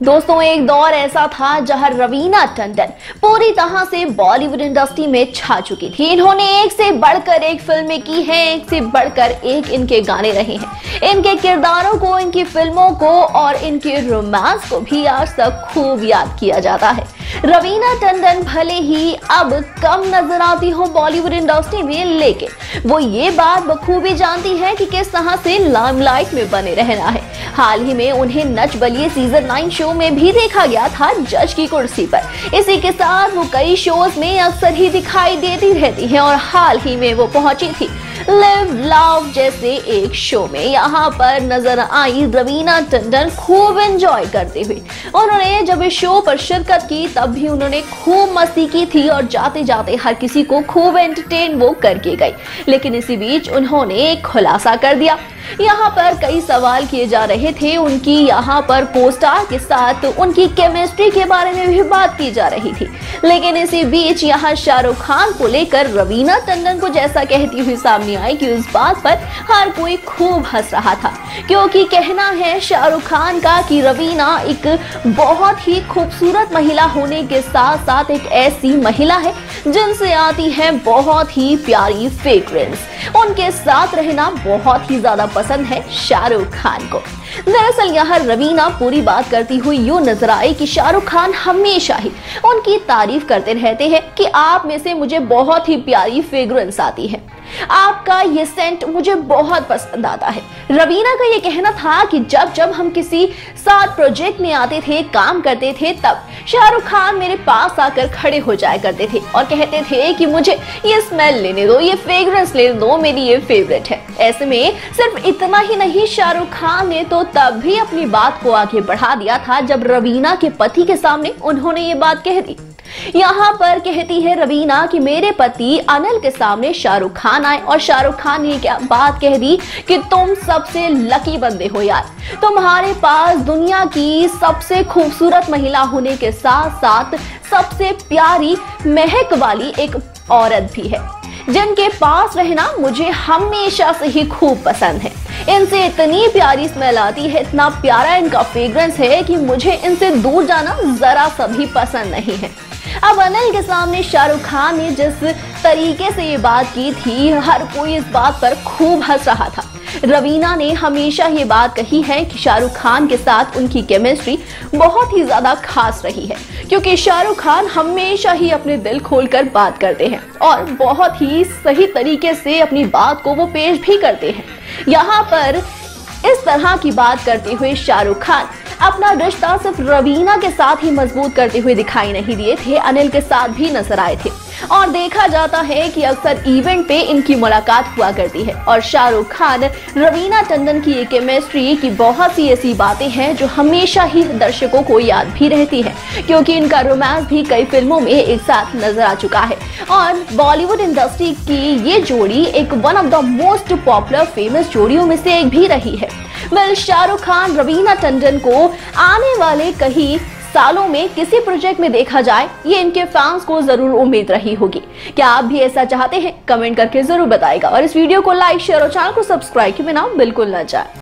दोस्तों, एक दौर ऐसा था जहां रवीना टंडन पूरी तरह से बॉलीवुड इंडस्ट्री में छा चुकी थी। इन्होंने एक से बढ़कर एक फिल्में की हैं, एक से बढ़कर एक इनके गाने रहे हैं। इनके किरदारों को, इनकी फिल्मों को और इनके रोमांस को भी आज तक खूब याद किया जाता है। रवीना टंडन भले ही अब कम नजर आती हो बॉलीवुड इंडस्ट्री में, लेकिन वो ये बात बखूबी जानती है कि किस तरह से लाइमलाइट में बने रहना है। हाल ही में उन्हें नच बलिए सीजन 9 शो में भी देखा गया था जज की कुर्सी पर। इसी के साथ वो कई शोज में अक्सर ही दिखाई देती रहती हैं और हाल ही में वो पहुंची थी लिव लव जैसे एक शो में। यहाँ पर नजर आई रवीना टंडन खूब एंजॉय करते हुए। उन्होंने जब इस शो पर शिरकत की तब भी उन्होंने खूब मस्ती की थी और जाते जाते हर किसी को खूब एंटरटेन वो करके गई। लेकिन इसी बीच उन्होंने एक खुलासा कर दिया। यहाँ पर कई सवाल किए जा रहे थे उनकी यहाँ पर को-स्टार के साथ उनकी केमिस्ट्री के बारे में भी बात की जा रही थी। लेकिन इसी बीच यहाँ शाहरुख खान को लेकर रवीना टंडन को जैसा कहती हुई सामने आई कि उस बात पर हर कोई खूब हंस रहा था, क्योंकि कहना है शाहरुख खान का कि रवीना एक बहुत ही खूबसूरत महिला होने के साथ साथ एक ऐसी महिला है जिनसे आती है बहुत ही प्यारी फ्रेग्रेंस। उनके साथ रहना बहुत ही ज्यादा पसंद है शाहरुख खान को। दरअसल यहाँ रवीना पूरी बात करती हुई यूं नजर आई कि शाहरुख खान हमेशा ही उनकी तारीफ करते रहते हैं कि आप में से मुझे बहुत ही प्यारी फ्रेग्रेंस आती है, आपका ये सेंट मुझे बहुत पसंद आता है। रवीना का ये कहना था कि जब जब हम किसी साथ प्रोजेक्ट में आते थे, काम करते थे, तब शाहरुख खान मेरे पास आकर खड़े हो जाया करते थे और कहते थे कि मुझे ये स्मेल लेने दो, ये फ्रेग्रेंस लेने दो, मेरी ये फेवरेट है। ऐसे में सिर्फ इतना ही नहीं, शाहरुख खान ने तो तब भी अपनी बात को आगे बढ़ा दिया था जब रवीना के पति के सामने उन्होंने ये बात कह दी। यहाँ पर कहती है रवीना कि मेरे पति अनिल के सामने शाहरुख खान आए और शाहरुख खान ने क्या बात कह दी कि तुम सबसे लकी बंदे हो यार, तुम्हारे पास दुनिया की सबसे खूबसूरत महिला होने के साथ साथ सबसे प्यारी महक वाली एक औरत भी है जिनके पास रहना मुझे हमेशा से ही खूब पसंद है। इनसे इतनी प्यारी स्मेल आती है, इतना प्यारा इनका फ्रेग्रेंस है कि मुझे इनसे दूर जाना जरा सा भी पसंद नहीं है। अब अनिल के सामने शाहरुख खान ने जिस तरीके से ये बात की थी, हर कोई इस बात पर खूब हंस रहा था। रवीना ने हमेशा ये बात कही है कि शाहरुख खान के साथ उनकी केमिस्ट्री बहुत ही ज्यादा खास रही है, क्योंकि शाहरुख खान हमेशा ही अपने दिल खोलकर बात करते हैं और बहुत ही सही तरीके से अपनी बात को वो पेश भी करते हैं। यहाँ पर इस तरह की बात करते हुए शाहरुख खान अपना रिश्ता सिर्फ रवीना के साथ ही मजबूत करते हुए दिखाई नहीं दिए थे, अनिल के साथ भी नजर आए थे। और देखा जाता है कि अक्सर इवेंट पे इनकी मुलाकात हुआ करती है और शाहरुख खान रवीना टंडन की ये केमिस्ट्री की बहुत सी ऐसी बातें हैं जो हमेशा ही दर्शकों को याद भी रहती है, क्योंकि इनका रोमांस भी कई फिल्मों में एक साथ नजर आ चुका है। और बॉलीवुड इंडस्ट्री की ये जोड़ी एक one of the most popular famous जोड़ियों में से एक भी रही है। शाहरुख खान रवीना टंडन को आने वाले कई सालों में किसी प्रोजेक्ट में देखा जाए, ये इनके फैंस को जरूर उम्मीद रही होगी। क्या आप भी ऐसा चाहते हैं? कमेंट करके जरूर बताइएगा और इस वीडियो को लाइक, शेयर और चैनल को सब्सक्राइब के बिना बिल्कुल न जाए।